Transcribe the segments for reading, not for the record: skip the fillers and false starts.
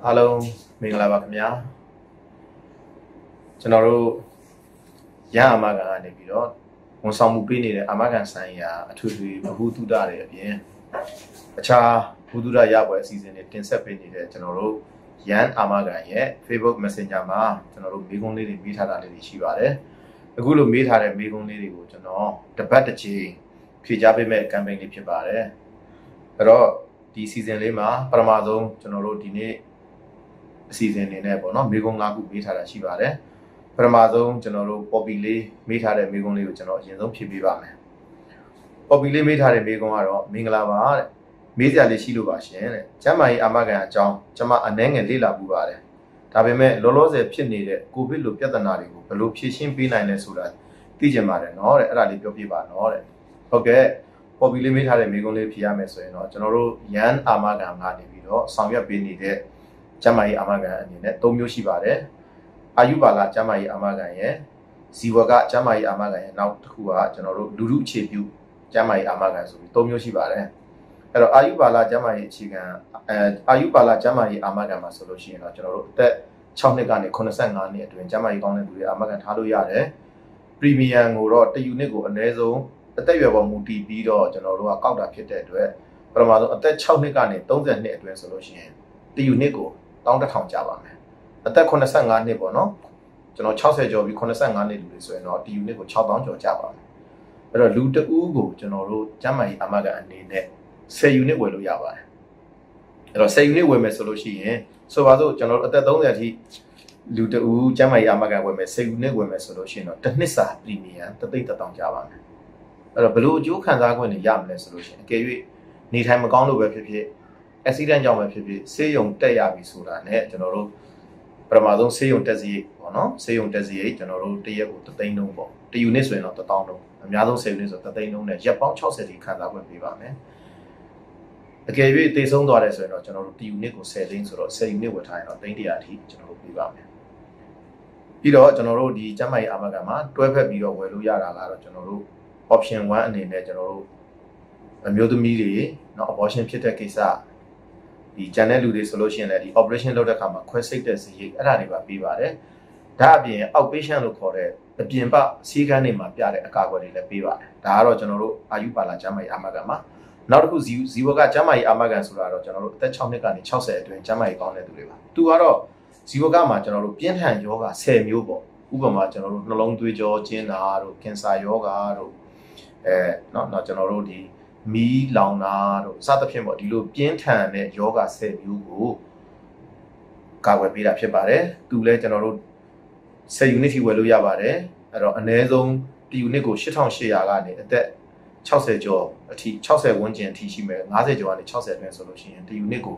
အားလုံးမင်္ဂလာပါခင်ဗျာကျွန်တော်တို့ရန်အာမခံကနေပြီးတော့ဝန်ဆောင်မှုပေးနေတဲ့အာမခံဆိုင်ရာအထွေထွေဗဟုသုတတွေအပြင်အခြားဗဟုသုတရပွဲအစီအစဉ်တွေတင်ဆက်ပေးနေတဲ့ကျွန်တော်တို့ရန်အာမခံရဲ့ Facebook Messenger မှာကျွန်တော်တို့မေးခွန်းလေးတွေမေးထားတာလေးတွေရှိပါတယ်အခုလိုမေးထားတဲ့မေးခွန်းလေးတွေကိုကျွန်တော်တပတ်တစ်ချိန်ဖြေကြားပေးမဲ့ campaign လေးဖြစ်ပါတယ်အဲ့တော့ဒီ season လေးမှာပထမဆုံးကျွန်တော်တို့ဒီနေ့အစီအစဉ်နေနဲ့ပေါ့နော်မေကွန်၅ခုမေးထားတာရှိပါတယ်ပထမဆုံးကျွန်တော်တို့ copy လေးမေးထားတဲ့မေကွန်လေးကိုကျွန်တော်အရင်ဆုံးဖြည့်ပေးပါမယ် copy လေးမေးထားတဲ့မေကွန်ကတော့မင်္ဂလာပါတဲ့မေးစရာလေးရှိလို့ပါရှင်တဲ့ကျမ်းမာရေးအာမခံအကြောင်းကျွန်မအနည်းငယ်လေ့လာပူပါတယ်ဒါပေမဲ့လောလောဆယ်ဖြစ်နေတဲ့ကိုဗစ်လိုပြဿနာတွေကိုဘယ်လိုဖြေရှင်းပေးနိုင်လဲဆိုတာသိချင်ပါတယ်နော်တဲ့အဲ့ဒါလေးပြောပြပါနော်တဲ့ဟုတ်ကဲ့ copy လေးမေးထားတဲ့မေကွန်လေးဖြေရမယ်ဆိုရင်တော့ကျွန်တော်တို့ရန်အာမခံကနေပြီးတော့ဆောင်ရွက်ပေးနေတဲ့ကျမ်းမာရေးအာမခံအနေနဲ့၃မျိုးရှိပါတယ်အာယုပါလကျမ်းမာရေးအာမခံရဲ့ဇီဝကကျမ်းမာရေးအာမခံရဲ့နောက်တစ်ခုကကျွန်တော်တို့လူထုအခြေပြုကျမ်းမာရေးအာမခံဆိုပြီး၃မျိုးရှိပါတယ်အဲ့တော့အာယုပါလကျမ်းမာရေးအခြေခံအာယုပါလကျမ်းမာရေးအာမခံမှာဆိုလို့ရှိရင်တော့ကျွန်တော်တို့အသက်6နှစ်ကနေ85နှစ်အတွင်းကျမ်းမာရေးကောင်းတဲ့လူတွေအာမခံထားလို့ရတယ်ပရီမီယံကိုတော့1ယူနစ်ကိုအနည်းဆုံးအသက်အရွယ်ပေါ်မူတည်ပြီးတော့ကျွန်တော်တို့ကကောက်တာဖြစ်တဲ့အတွက်ပထမဆုံးအသက်6နှစ်ကနေ30နှစ်အတွင်းဆိုလို့ရှိရင်1ယူနစ်ကို1100ကျပါမယ်အသက်85နှစ်ပေါ့နော်ကျွန်တော်60ကျော်ပြီး85နှစ်လူတွေဆိုရင်တော့ဒီ unit ကို6000ကျော်ကျပါမယ်အဲ့တော့လူတဦးကိုကျွန်တော်တို့ကျန်းမာရေးအာမခံအနေနဲ့10 unit ဝယ်လို့ရပါတယ်အဲ့တော့10 unit ဝယ်မယ်ဆိုလို့ရှိရင်ဆိုပါစို့ကျွန်တော်တို့အသက်30အထိလူတဦးကျန်းမာရေးအာမခံဝယ်မယ်10 unit ဝယ်မယ်ဆိုလို့ရှိရင်တော့တစ်နှစ်စာပရီမီယံ3000ကျပါမယ်အဲ့တော့ဘယ်လိုအကျိုးခံစား권တွေရမလဲဆိုလို့ရှိရင်အကယ်၍နေထိုင်မကောင်းလို့ပဲဖြစ်ဖြစ်accident ကြောင့်ပဲဖြစ်ဖြစ်ဆေးရုံတက်ရပြီဆိုတာ ਨੇ ကျွန်တော်တို့ပထမဆုံးဆေးရုံတက်စီပေါ့နော်ဆေးရုံတက်စီကျွန်တော်တို့တရက်ကို3သိန်းလုံးပေါ့1 unit ဆိုရင်တော့1000လုံးအများဆုံး10 unit ဆို3သိန်းလုံးနဲ့ရက်ပေါင်း60ထိခံစား권ပေးပါမယ်အကယ်၍တေဆုံးသွားတယ်ဆိုရင်တော့ကျွန်တော်တို့1 unit ကို10သိန်းဆိုတော့10 unit ဝယ်ထားရင်တော့300အထိကျွန်တော်တို့ပေးပါမယ်ပြီးတော့ကျွန်တော်တို့ဒီကျန်းမာရေးအာမခံမှာတွဲဖက်ပြီးတော့ဝယ်လို့ရတာကတော့ကျွန်တော်တို့ option 1အနေနဲ့ကျွန်တော်တို့အမျိုးသမီးတွေเนาะ abortion ဖြစ်တဲ့ကိစ္စဒီကျန်တဲ့လူတွေဆိုလို့ရှိရင်လည်းဒီ operation လုပ်တဲ့အခါမှာခွဲစိတ်တဲ့စရိတ်အဲ့ဒါတွေပါပေးပါတယ်ဒါအပြင် outpatient လို့ခေါ်တဲ့အပြင်ပစီးကမ်းတွေမှာပြတဲ့အကာအကွယ်တွေလည်းပေးပါတယ်ဒါကတော့ကျွန်တော်တို့အာယုပါလကျန်းမာရေးအာမခံမှာနောက်တစ်ခုဇီဝကကျန်းမာရေးအာမခံဆိုတာတော့ကျွန်တော်တို့အသက်6နှစ်ကနေ60အတွင်းကျန်းမာရေးကောင်းတဲ့သူတွေပါသူကတော့ဇီဝကမှာကျွန်တော်တို့ပြင်းထန်ယောဂ10မျိုးပေါ့ဥပမာကျွန်တော်တို့နှလုံးသွေးကြောကျဉ်းတာတို့ကင်ဆာယောဂတို့နောက်ကျွန်တော်တို့ဒီမီးလောင်တာတို့စသဖြင့်ပေါ့ဒီလိုပြင်းထန်တဲ့ယောဂ10မျိုးကိုကာကွယ်ပေးတာဖြစ်ပါတယ်သူလဲကျွန်တော်တို့10 unit ထိဝယ်လို့ရပါတယ်အဲ့တော့အနည်းဆုံး1 unit ကို8800ကနေအသက်60ကျော်အထိ60ဝန်းကျင်အထိရှိမယ်50ကျော်ကနေ60အတွင်းဆိုလို့ရှိရင်1 unit ကို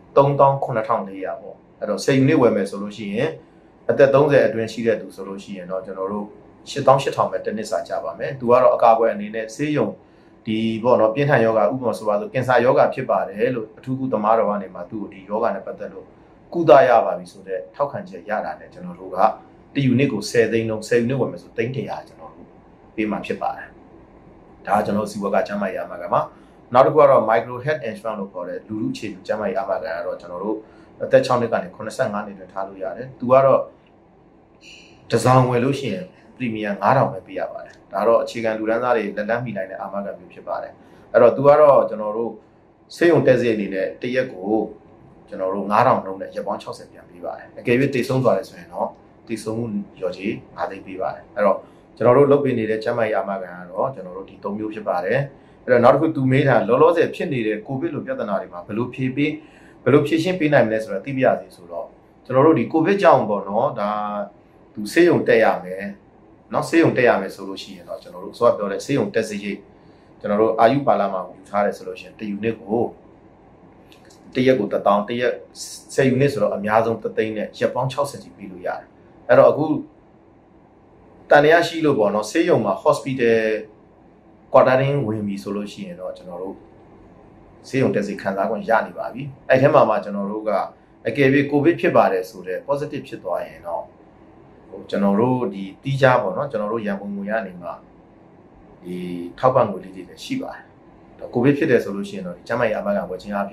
38400ပေါ့အဲ့တော့10 unit ဝယ်မယ်ဆိုလို့ရှိရင်အသက်30အတွင်းရှိတဲ့သူဆိုလို့ရှိရင်တော့ကျွန်တော်တို့8800ပဲတစ်နှစ်စာကြပါမယ်သူကတော့အကာအကွယ်အနေနဲ့ဆေးရုံဒီပေါ့နော်ပြင်းထန်ယောဂဥပမာဆိုပါဆိုကင်ဆာယောဂဖြစ်ပါတယ်လို့အထူးကုသမားတော်ကနေမှသူ့ကိုဒီယောဂနဲ့ပတ်သက်လို့ကုသရပါပြီဆိုတော့ထောက်ခံချက်ရတာနဲ့ကျွန်တော်တို့က1 unit ကို10သိန်းလုံး10 unit ဝယ်မယ်ဆို300ကျွန်တော်တို့ပေးမှဖြစ်ပါတယ်ဒါကကျွန်တော်စီဝကကျမ်းမာရေးအာမခံမှာနောက်တစ်ခုကတော့ micro health insurance လို့ခေါ်တဲ့လူလူအခြေပြုကျမ်းမာရေးအာမခံကတော့ကျွန်တော်တို့အသက်6နှစ်ကနေ85နှစ်တွင်ထားလို့ရတယ်သူကတော့တစောင်းဝယ်လို့ရှိရင်ပရီမီယံ9000ပဲပေးရပါတယ်ဒါတော့အခြေခံလူတန်းစားတွေလက်လန်းမိနိုင်တဲ့အာမခံမျိုးဖြစ်ပါတယ်အဲ့တော့သူကတော့ကျွန်တော်တို့ဆေးရုံတက်စီအနေနဲ့တရက်ကိုကျွန်တော်တို့9000လုံးနဲ့ရက်ပေါင်း60ပြန်ပေးပါတယ်အကယ်၍တိတ်ဆုံးသွားတယ်ဆိုရင်တော့တိတ်ဆုံးမှုရော်ကြီး5သိန်းပေးပါတယ်အဲ့တော့ကျွန်တော်တို့လုပ်ပေးနေတဲ့ကျန်းမာရေးအာမခံကတော့ကျွန်တော်တို့ဒီ3မျိုးဖြစ်ပါတယ်အဲ့တော့နောက်တစ်ခုသူမေးတာလောလောဆယ်ဖြစ်နေတဲ့ကိုဗစ်လိုပြဿနာတွေမှာဘယ်လိုဖြေရှင်းပေးနိုင်မလဲဆိုတော့သိပြရစီဆိုတော့ကျွန်တော်တို့ဒီကိုဗစ်ကြောင့်ပေါ့နော်ဒါသူဆေးရုံတက်ရမယ်နော်ဆေးရုံတက်ရမယ်ဆိုလို့ရှိရင်တော့ကျွန်တော်တို့ဆိုတော့ပြောတဲ့ဆေးရုံတက်စရိတ်ကျွန်တော်တို့အာယုပါလမှာယူထားတယ်ဆိုလို့ရှိရင်1 unit ကိုတရက်ကို1000တရက်10 unit ဆိုတော့အများဆုံး3သိန်းနဲ့ရက်ပေါင်း60ကြီးပြီးလို့ရတယ်အဲ့တော့အခုတန်ရရှိလို့ပေါ့နော်ဆေးရုံမှာ hospital quarantine ဝင်ပြီဆိုလို့ရှိရင်တော့ကျွန်တော်တို့ဆေးရုံတက်စီခံစား권ရနေပါပြီအဲ့ထဲမှာကျွန်တော်တို့ကအကယ်၍ကိုဗစ်ဖြစ်ပါတယ်ဆိုတော့ positive ဖြစ်သွားရင်တော့ကျွန်တော်တို့ဒီတီးခြားပေါ့နော်ကျွန်တော်တို့ရန်ကုန်ငွေရနေမှာဒီထောက်ပံ့ငွေလေးတွေလည်းရှိပါတယ်ကိုဗစ်ဖြစ်တယ်ဆိုလို့ရှိရင်တော့ဒီကျန်းမာရေးအာမခံဝယ်ခြင်းအပြင်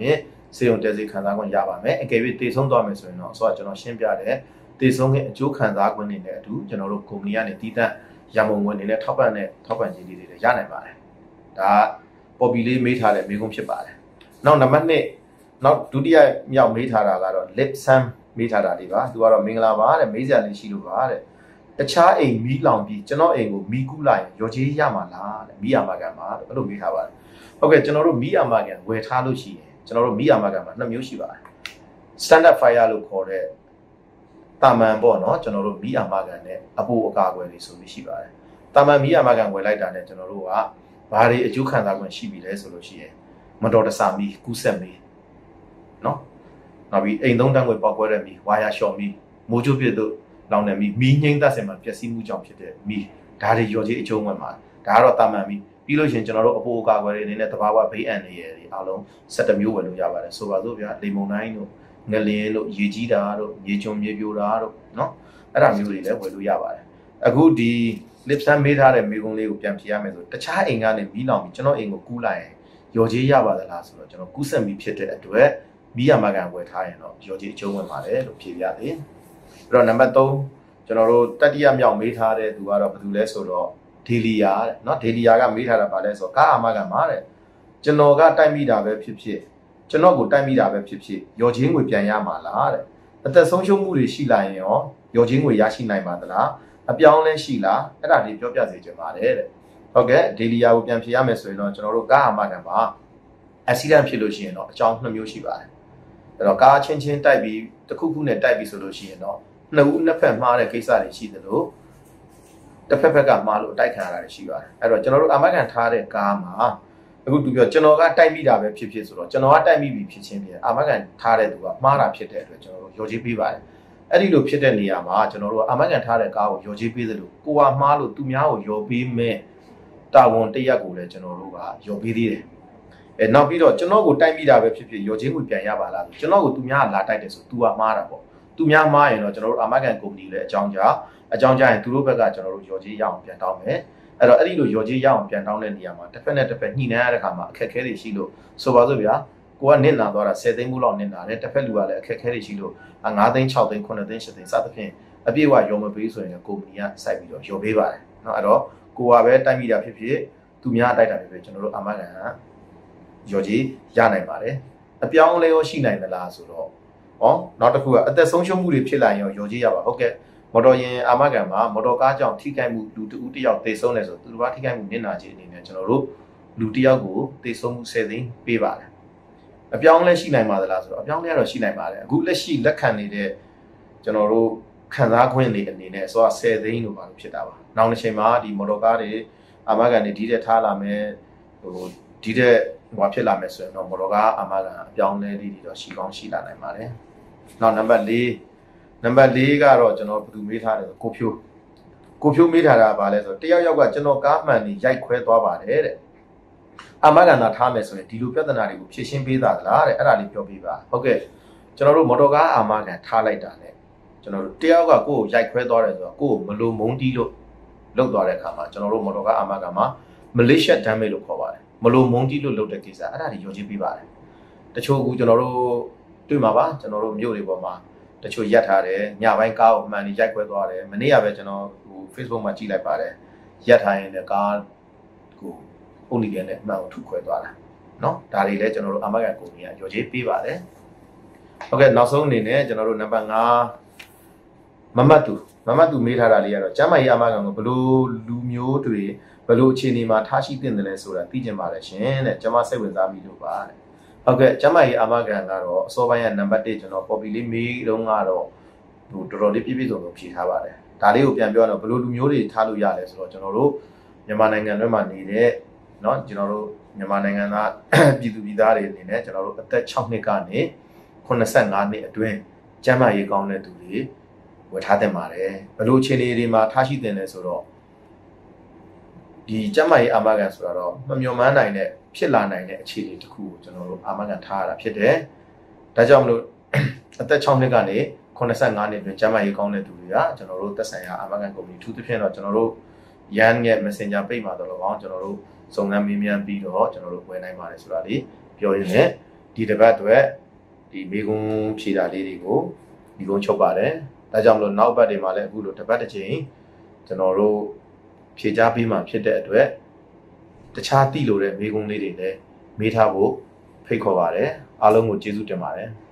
စေုံတက်စီခံစားခွင့်ရပါမယ်အကယ်၍တည်ဆုံးသွားမယ်ဆိုရင်တော့ဆိုတော့ကျွန်တော်ရှင်းပြတယ်တည်ဆုံးတဲ့အကျိုးခံစားခွင့်တွေနဲ့အတူကျွန်တော်တို့ကုမ္ပဏီကနေတည်တံ့ရမုံဝင်တွေနဲ့ထောက်ပံ့ခြင်းတွေရနိုင်ပါတယ်ဒါပေါ်ပီလေးမေးထားတဲ့မေးခွန်းဖြစ်ပါတယ်နောက်နံပါတ်2နောက်ဒုတိယမြောက်မေးထားတာကတော့ lip sum မေးထားတာလေးပါသူကတော့မင်္ဂလာပါတဲ့မေးစရာလေးရှိလို့ပါတဲ့တခြားအိမ်မီးလောင်ပြီးကျွန်တော်အိမ်ကိုမီးကူးလိုက်ရင်ရော်ကြီးရမှာလားတဲ့မီးရမှာကန်ပါတဲ့အဲ့လိုမေးထားပါတယ်ဟုတ်ကဲ့ကျွန်တော်တို့မီးရမှာကန်ဝယ်ထားလို့ရှိရင်ကျွန်တော်တို့မီးရမှာကန်မှာ2မျိုးရှိပါတယ် standard fire လို့ခေါ်တဲ့တာမန်ပေါ့နော်ကျွန်တော်တို့မီးရမှာကန်နဲ့အပိုအကာအကွယ်တွေဆိုပြီးရှိပါတယ်တာမန်မီးရမှာကန်ဝယ်လိုက်တာနဲ့ကျွန်တော်တို့ကဘာတွေအကျိုးခံစားခွင့်ရှိပြီလဲဆိုလို့ရှိရင်မတော်တဆမီးကူးဆက်မီးနော်နောက်ပြီးအိမ်သုံးတန်းွယ်ပေါက်ကွဲတဲ့မီးဝါယာရှော့မီးမိုးချိုးပြစ်တို့လောင်တဲ့မီးငိမ့်သက်စင်မှာပျက်စီးမှုကြောင့်ဖြစ်တဲ့မီးဒါတွေရော်ကြီးအကျုံးဝင်မှာဒါကတော့တာမန်မီးပြီးလို့ရှိရင်ကျွန်တော်တို့အပိုအကာအကွယ်တွေအနေနဲ့တဘာဝဘေးအန္တရာယ်တွေအားလုံး17မျိုးဝယ်လို့ရပါတယ်ဆိုပါစို့ဗျာလေမုန်တိုင်းတို့ငလင်းတို့ရေကြီးတာတို့မြေကျွန်းမြေပြိုတာတို့နော်အဲ့ဒါမျိုးတွေလည်းဝယ်လို့ရပါတယ်အခုဒီ lip sum မေးထားတဲ့မိကုံးလေးကိုပြန်ဖြေရမယ်ဆိုတခြားအိမ်ကနေမီးလောင်ပြီးကျွန်တော်အိမ်ကိုကူးလိုက်ရင်ရော်ကြီးရပါသလားဆိုတော့ကျွန်တော်ကူးဆက်မီးဖြစ်တဲ့အတွက်မီးရမှာကန်ဝယ်ထားရင်တော့ရော်ကြီးအကျုံးဝင်ပါတယ်လို့ဖြေပြတယ်အဲ့တော့နံပါတ်3ကျွန်တော်တို့တတိယမြောက်မေးထားတဲ့သူကတော့ဘယ်သူလဲဆိုတော့ဒေလီယာတဲ့เนาะဒေလီယာကမေးထားတာပါလဲဆိုတော့ကားအာမခံပါတဲ့ကျွန်တော်ကတိုက်မိတာပဲဖြစ်ဖြစ်ကျွန်တော်ကိုတိုက်မိတာပဲဖြစ်ဖြစ်ရော်ချင်းငွေပြန်ရမှာလားတဲ့အသက်ဆုံးရှုံးမှုတွေရှိလာရင်ရောရော်ချင်းငွေရရှိနိုင်ပါသလားအပြောင်းလဲရှိလားအဲ့ဒါတွေပြောပြစေချင်ပါတယ်တဲ့ဟုတ်ကဲ့ဒေလီယာကိုပြန်ဖြေရမယ်ဆိုရင်တော့ကျွန်တော်တို့ကားအာမခံပါ accident ဖြစ်လို့ရှိရင်တော့အကြောင်း2မျိုးရှိပါတယ်အဲ့တော့ကားချင်းတိုက်ပြီးတစ်ခုခုနဲ့တိုက်ပြီးဆိုလို့ရှိရင်တော့နှစ်ဦးနှစ်ဖက်မှားတဲ့ကိစ္စတွေရှိသလိုတစ်ဖက်ဖက်ကမှားလို့တိုက်ခံရတာတွေရှိပါတယ်အဲ့တော့ကျွန်တော်တို့အာမခံထားတဲ့ကားမှာအခုသူပြောကျွန်တော်ကတိုက်မိတာပဲဖြစ်ဖြစ်ဆိုတော့ကျွန်တော်ကတိုက်မိပြီဖြစ်ချင်းပြန်အာမခံထားတဲ့သူကမှားတာဖြစ်တဲ့အတွက်ကျွန်တော်တို့ရော်ကြီးပေးပါတယ်အဲ့ဒီလိုဖြစ်တဲ့နေရာမှာကျွန်တော်တို့အာမခံထားတဲ့ကားကိုရော်ကြီးပေးသလိုကိုကမှားလို့သူများကိုရော်ပေးမဲ့တာဝန်တရက်ကိုလည်းကျွန်တော်တို့ကရော်ပေးသေးတယ်နောက်ပြီးတော့ကျွန်တော်ကိုတိုက်မိတာပဲဖြစ်ဖြစ်ရော်ချင်းကိုပြန်ရပါလားကျွန်တော်ကိုသူများကလာတိုက်တယ်ဆို तू ကမှားတာပေါ့သူများမှားရင်တော့ကျွန်တော်တို့အာမခံကုမ္ပဏီလည်းအကြောင်းကြားရင်သူတို့ဘက်ကကျွန်တော်တို့ရော်ကြီးရအောင်ပြန်တောင်းမယ်အဲ့တော့အဲ့ဒီလိုရော်ကြီးရအောင်ပြန်တောင်းတဲ့နေရာမှာတစ်ဖက်နဲ့တစ်ဖက်ညှိနှိုင်းရတဲ့အခါမှာအခက်အခဲတွေရှိလို့ဆိုပါစို့ဗျာကိုကနစ်နာသွားတာ10သိန်းဘူးလောက်နစ်နာတယ်တစ်ဖက်လူကလည်းအခက်အခဲတွေရှိလို့5သိန်း6သိန်း9သိန်း10သိန်းစသဖြင့်အပြည့်အဝရော်မပေးဆိုရင်ကုမ္ပဏီကစိုက်ပြီးတော့ရော်ပေးပါတယ်เนาะအဲ့တော့ကိုကပဲတိုက်မိတာဖြစ်ဖြစ်သူများတိုက်တာဖြစ်ဖြစ်ကျွန်တော်တို့အာမခံရော်ကြီးရနိုင်ပါတယ်အပြောင်းအလဲရောရှိနိုင်သလားဆိုတော့နောက်တစ်ခုကအသက်ဆုံးရှုံးမှုတွေဖြစ်လာရင်ရော်ကြီးရပါဟုတ်ကဲ့မော်တော်ယာဉ်အာမခံမှာမော်တော်ကားကြောင့်ထိခိုက်မှုလူတဦးတစ်ယောက်သေဆုံးတယ်ဆိုသူတစ်ပါးထိခိုက်မှုနစ်နာခြင်းအနေနဲ့ကျွန်တော်တို့လူတစ်ယောက်ကိုသေဆုံးမှု10သိန်းပေးပါတယ်အပြောင်းလဲရှိနိုင်ပါသလားဆိုတော့အပြောင်းလဲတော့ရှိနိုင်ပါတယ်အခုလက်ရှိလက်ခံနေတဲ့ကျွန်တော်တို့ခံစားခွင့်တွေအနေနဲ့ဆိုတော့10သိန်းလို့ပါလို့ဖြစ်တာပါနောက်တစ်ချိန်မှာဒီမော်တော်ကားတွေအာမခံတွေဒီတဲ့ထားလာမယ်ဒီတဲ့ဟိုဖြစ်လာမယ်ဆိုရင်တော့မော်တော်ကားအာမခံအပြောင်းလဲလေးတွေတော့ရှိကောင်းရှိလာနိုင်ပါတယ်နောက်နံပါတ်4ကတော့ကျွန်တော်ဘယ်သူမေးထားတယ်ကိုဖြိုးမေးထားတာပါလဲဆိုတော့တယောက်ကကျွန်တော်ကားမှန်နေရိုက်ခွဲသွားပါတယ်တဲ့အာမခံသာထားမယ်ဆိုရင်ဒီလိုပြဿနာတွေကိုဖြေရှင်းပေးတာလားတဲ့အဲ့ဒါလေးပြောပြပါဟုတ်ကဲ့ကျွန်တော်တို့မော်တော်ကားအာမခံထားလိုက်တာနဲ့ကျွန်တော်တို့တယောက်ကကိုယ့်ကိုရိုက်ခွဲသွားတယ်ဆိုတော့ကိုယ့်ကိုမလိုမုန်းတီးလို့လောက်သွားတဲ့အခါမှာကျွန်တော်တို့မော်တော်ကားအာမခံမှာ Malaysia damage လို့ခေါ်ပါတယ်မလိုမုန်းတီးလို့လုပ်တဲ့ကိစ္စအဲ့ဒါတွေရောကြီးပေးပါတယ်တချို့ကကျွန်တော်တို့တွေ့မှာပါကျွန်တော်တို့မြို့တွေပေါ်မှာတချို့ရက်ထားတယ်ညပိုင်းကားကိုမှန်နေရိုက်ခွဲသွားတယ်မနေ့ကပဲကျွန်တော်ဟို Facebook မှာကြည့်လိုက်ပါတယ်ရက်ထားရင်လည်းကားကိုအုပ်နေတယ်နဲ့မှန်ကိုထုခွဲသွားတာเนาะဒါတွေလည်းကျွန်တော်တို့အာမခံကုမ္ပဏီကရောကြီးပေးပါတယ်ဟုတ်ကဲ့နောက်ဆုံးအနေနဲ့ကျွန်တော်တို့နံပါတ်5မမတ်တူမေးထားတာလေးကတော့ကျမ်းမာရေးအာမခံကိုဘလို့လူမျိုးတွေဘလို့အခြေအနေမှာထားရှိတင်တယ်လဲဆိုတာသိကြပါလေရှင်တဲ့ကျွန်မစိတ်ဝင်စားမိလို့ပါတဲ့ဟုတ်ကဲ့ကျမ်းမာရေးအာမခံကတော့အစောပိုင်းကနံပါတ်1ကျွန်တော် copy လေးမေးတော့ကတော့ဟိုတော်တော်လေးပြည့်ပြည့်စုံစုံဖြေထားပါတယ်ဒါလေးကိုပြန်ပြောတော့ဘလို့လူမျိုးတွေထားလို့ရလဲဆိုတော့ကျွန်တော်တို့မြန်မာနိုင်ငံတွင်းမှာနေတဲ့เนาะကျွန်တော်တို့မြန်မာနိုင်ငံသားပြည်သူပြည်သားတွေအနေနဲ့ကျွန်တော်တို့အသက်6နှစ်ကနေ85နှစ်အတွင်းကျန်းမာရေးကောင်းတဲ့သူတွေဝယ်ထားတင်ပါတယ်ဘလို့အခြေအနေတွေမှာထားရှိတင်လဲဆိုတော့ဒီကျန်းမာရေးအာမခံဆိုတာတော့မမျှော်မှန်းနိုင်တဲ့ဖြစ်လာနိုင်တဲ့အခြေအနေတစ်ခုကိုကျွန်တော်တို့အာမခံထားရတာဖြစ်တယ်ဒါကြောင့်မလို့အသက်6နှစ်ကနေ85နှစ်အတွင်းကျန်းမာရေးကောင်းတဲ့သူတွေကကျွန်တော်တို့သက်ဆိုင်ရာအာမခံကုမ္ပဏီထူးသဖြင့်တော့ကျွန်တော်တို့ရန်ရဲ့ Messenger page မှာတော့ကျွန်တော်တို့စုံစမ်းမေးမြန်းပြီးတော့ကျွန်တော်တို့ဝယ်နိုင်ပါတယ်ဆိုတာလေးပြောရင်းနဲ့ဒီဒီတစ်ပတ်အတွက်ဒီမိကုံးဖြေတာလေးတွေကိုဒီကုန်းချုပ်ပါတယ်ဒါကြောင့်မလို့နောက်ပတ်တွေမှာလည်းအခုလိုတစ်ပတ်တစ်ချိန်ကျွန်တော်တို့ဖြေကြားပေးမှဖြစ်တဲ့အတွက်တခြားတိလို့တဲ့မိကုံးလေးတွေလည်းမေးထားဖို့ဖိတ်ခေါ်ပါတယ်အားလုံးကိုကျေးဇူးတင်ပါတယ်